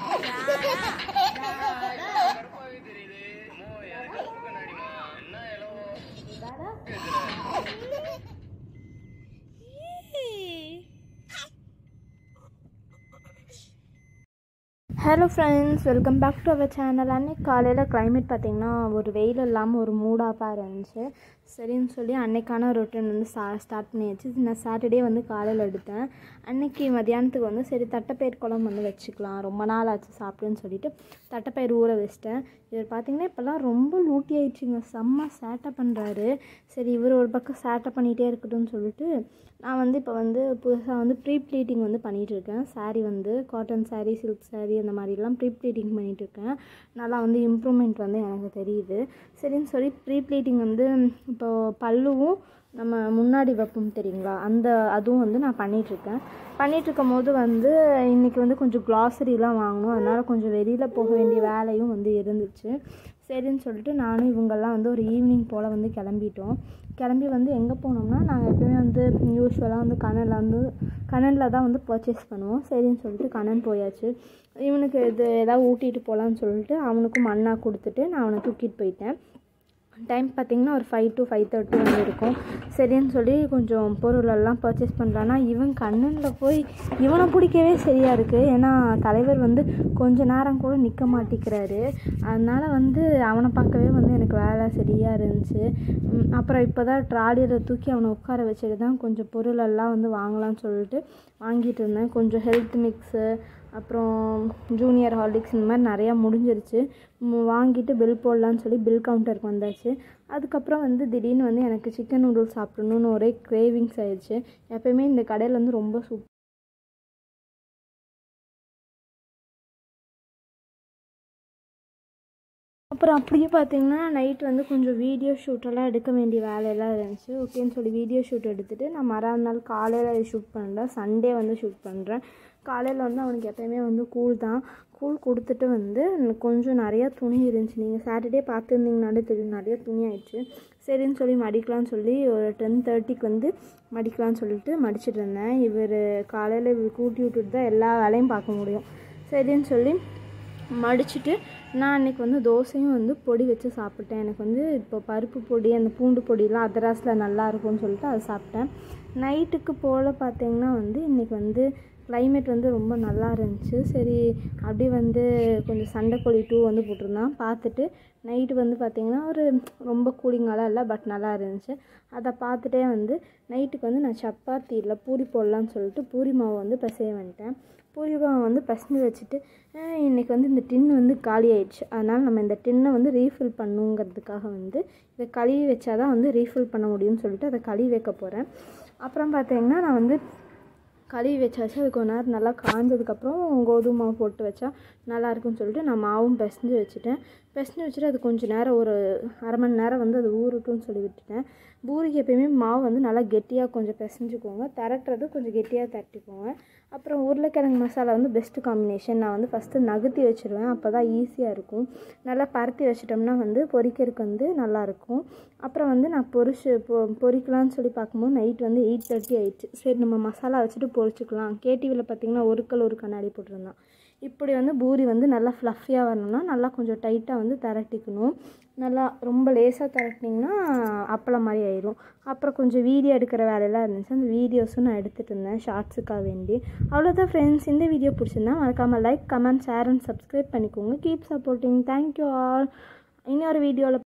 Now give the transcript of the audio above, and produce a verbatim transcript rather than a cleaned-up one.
Hello friends, welcome back to our channel. அன்றைக்கி காலையில் climate பார்த்திங்கன்னா ஒரு வெயில் இல்லாமல் ஒரு மூடாப்பாக இருந்துச்சு. சரின்னு சொல்லி அன்றைக்கான ரொட்டீன் வந்து ஸ்டா ஸ்டார்ட் பண்ணியாச்சு. நான் சாட்டர்டே வந்து காலையில் எடுத்தேன். அன்றைக்கி மதியானத்துக்கு வந்து சரி தட்டைப்பயிர் குழம்பு வந்து வச்சுக்கலாம், ரொம்ப நாள் ஆச்சு சாப்பிட்டுன்னு சொல்லிட்டு தட்டைப்பயிர் ஊற வச்சிட்டேன். இவர் பார்த்திங்கன்னா இப்போல்லாம் ரொம்ப லூட்டி ஆயிடுச்சுங்க, செம்ம சேட்டை பண்ணுறாரு. சரி இவர் ஒரு பக்கம் சேட்டை பண்ணிகிட்டே இருக்கட்டும்னு சொல்லிட்டு நான் வந்து இப்போ வந்து புதுசாக வந்து ப்ரீ ப்ளீட்டிங் வந்து பண்ணிகிட்ருக்கேன். சாரீ வந்து காட்டன் சாரீ, சில்க் சாரீ அந்த மாதிரிலாம் ப்ரீ ப்ளீட்டிங் பண்ணிகிட்ருக்கேன். நல்லா வந்து இம்ப்ரூவ்மெண்ட் வந்து எனக்கு தெரியுது. சரின்னு சொல்லி ப்ரீ ப்ளீட்டிங் வந்து இப்போது பல்லுவும் நம்ம முன்னாடி வைப்போம் தெரியுங்களா, அந்த அதுவும் வந்து நான் பண்ணிகிட்ருக்கேன். பண்ணிகிட்ருக்கும் போது வந்து இன்றைக்கி வந்து கொஞ்சம் க்ளாஸரிலாம் வாங்கணும், அதனால் கொஞ்சம் வெளியில் போக வேண்டிய வேலையும் வந்து இருந்துச்சு. சரின்னு சொல்லிட்டு நானும் இவங்கெல்லாம் வந்து ஒரு ஈவினிங் போல் வந்து கிளம்பிட்டோம். கிளம்பி வந்து எங்கே போனோம்னா, நாங்கள் எப்போயுமே வந்து யூஸ்வலாக வந்து கண்ணனில் வந்து கண்ணனில் தான் வந்து பர்ச்சேஸ் பண்ணுவோம். சரின்னு சொல்லிட்டு கண்ணன் போயாச்சு. இவனுக்கு இது எதாவது ஊட்டிகிட்டு போகலான்னு சொல்லிட்டு அவனுக்கும் மண்ணா கொடுத்துட்டு நான் அவனை தூக்கிட்டு போயிட்டேன். டைம் பார்த்திங்கன்னா ஒரு ஃபைவ் டு ஃபைவ் தேர்ட்டி வந்து இருக்கும். சரின்னு சொல்லி கொஞ்சம் பொருளெல்லாம் பர்ச்சேஸ் பண்ணலான்னா இவன் கண்ணனில் போய் இவனை பிடிக்கவே சரியாக இருக்குது. ஏன்னா தலைவர் வந்து கொஞ்ச நேரம் கூட நிற்க மாட்டேங்கிறாரு. அதனால் வந்து அவனை பார்க்கவே வந்து எனக்கு வேலை சரியாக இருந்துச்சு. அப்புறம் இப்போ தான் ட்ராலியில் தூக்கி அவனை உட்கார வச்சுட்டு தான் கொஞ்சம் பொருளெல்லாம் வந்து வாங்கலாம்னு சொல்லிட்டு வாங்கிட்டு இருந்தேன். கொஞ்சம் ஹெல்த் மிக்ஸு, அப்புறம் ஜூனியர் ஹார்லிக்ஸ் இந்த மாதிரி நிறையா முடிஞ்சிருச்சு. வாங்கிட்டு பில் போடலான்னு சொல்லி பில் கவுண்டருக்கு வந்தாச்சு. அதுக்கப்புறம் வந்து திடீர்னு வந்து எனக்கு சிக்கன் நூடுல்ஸ் சாப்பிடணுன்னு ஒரே கிரேவிங்ஸ் ஆயிடுச்சு. எப்போயுமே இந்த கடையில் வந்து ரொம்ப சூப் அப்புறம் அப்படியே பார்த்திங்கன்னா நைட் வந்து கொஞ்சம் வீடியோ ஷூட்டெல்லாம் எடுக்க வேண்டிய வேலையெல்லாம் இருந்துச்சு. ஓகேன்னு சொல்லி வீடியோ ஷூட் எடுத்துகிட்டு நான் மறுநாள் காலையில் ஷூட் பண்ணுறேன். சண்டே வந்து ஷூட் பண்ணுறேன். காலையில் வந்து அவனுக்கு எப்போயுமே வந்து கூழ் தான். கூழ் கொடுத்துட்டு வந்து கொஞ்சம் நிறையா துணி இருந்துச்சு. நீங்கள் சாட்டர்டே பார்த்துருந்தீங்கனாலே தெரியும், நிறைய துணி ஆயிடுச்சு. சரின்னு சொல்லி மடிக்கலான்னு சொல்லி ஒரு டென் தேர்ட்டிக்கு வந்து மடிக்கலான்னு சொல்லிட்டு மடிச்சிட்டு இருந்தேன். இவர் காலையில் இவர் கூட்டி விட்டுட்டு தான் எல்லா வேலையும் பார்க்க முடியும். சரின்னு சொல்லி மடிச்சுட்டு நான் அன்றைக்கி வந்து தோசையும் வந்து பொடி வச்சு சாப்பிட்டேன். எனக்கு வந்து இப்போ பருப்பு பொடி அந்த பூண்டு பொடியெலாம் அதராஸில் நல்லா இருக்கும்னு சொல்லிட்டு அதை சாப்பிட்டேன். நைட்டுக்கு போல் பார்த்திங்கன்னா வந்து இன்றைக்கி வந்து கிளைமேட் வந்து ரொம்ப நல்லா இருந்துச்சு. சரி அப்படியே வந்து கொஞ்சம் சண்டைக்கோழி டூ வந்து போட்டிருந்தான், பார்த்துட்டு நைட்டு வந்து பார்த்திங்கன்னா ஒரு ரொம்ப கூலிங்காலாம் இல்லை, பட் நல்லா இருந்துச்சு. அதை பார்த்துட்டே வந்து நைட்டுக்கு வந்து நான் சப்பாத்தி இல்லை பூரி போடலான்னு சொல்லிட்டு பூரி மாவை வந்து பிசைய வந்துட்டேன். பூரி மாவை வந்து பிசைஞ்சு வச்சுட்டு இன்றைக்கி வந்து இந்த டின்னு வந்து காலி ஆயிடுச்சு. அதனால் நம்ம இந்த டின்னை வந்து ரீஃபில் பண்ணுங்கிறதுக்காக வந்து இதை கழுவி வச்சா தான் வந்து ரீஃபில் பண்ண முடியும்னு சொல்லிட்டு அதை கழுவி வைக்க போகிறேன். அப்புறம் பார்த்திங்கன்னா நான் வந்து கழுவி வச்சாச்சு. அது கொஞ்ச நேரம் நல்லா காஞ்சதுக்கப்புறம் கோதுமை மாவு போட்டு வச்சா நல்லாயிருக்குன்னு சொல்லிட்டு நான் மாவும் பிசைஞ்சு வச்சுட்டேன். பிசைஞ்சு வச்சுட்டு அது கொஞ்சம் நேரம் ஒரு அரை மணி நேரம் வந்து அது ஊறட்டும்னு சொல்லி விட்டுட்டேன். பூரிக்கு எப்பயுமே மாவு வந்து நல்லா கெட்டியாக கொஞ்சம் பிசைஞ்சுக்கோங்க, திரட்டுறது கொஞ்சம் கெட்டியாக தட்டிக்கோங்க. அப்புறம் உருளைக்கிழங்கு மசாலா வந்து பெஸ்ட்டு காம்பினேஷன். நான் வந்து ஃபஸ்ட்டு நகர்த்தி வச்சுருவேன், அப்போ தான் ஈஸியாக இருக்கும். நல்லா பரத்தி வச்சிட்டோம்னா வந்து பொரிக்கிறதுக்கு வந்து நல்லாயிருக்கும். அப்புறம் வந்து நான் பொரிச்சு பொ பொரிக்கலான்னு சொல்லி பார்க்கும்போது நைட் வந்து எயிட் தேர்ட்டி ஆயிடுச்சு. சரி நம்ம மசாலா வச்சுட்டு பொரிச்சிக்கலாம். கேடிவியில் பார்த்திங்கன்னா ஒரு கல் ஒரு கண்ணாடி போட்டிருந்தான். இப்படி வந்து பூரி வந்து நல்லா ஃப்ளஃபியாக வரணும்னா நல்லா கொஞ்சம் டைட்டாக வந்து திரட்டிக்கணும். நல்லா ரொம்ப லேசாக திரட்டினிங்கன்னா அப்பளம் மாதிரி ஆயிடும். அப்புறம் கொஞ்சம் வீடியோ எடுக்கிற வேலையெல்லாம் இருந்துச்சு, அந்த வீடியோஸும் நான் எடுத்துகிட்டு இருந்தேன் ஷார்ட்ஸுக்காக வேண்டி. அவ்வளோதான் ஃப்ரெண்ட்ஸ், இந்த வீடியோ பிடிச்சிருந்தா மறக்காமல் like, comment, share and subscribe பண்ணிக்கோங்க. Keep supporting. Thank you all. இன்னொரு வீடியோவில்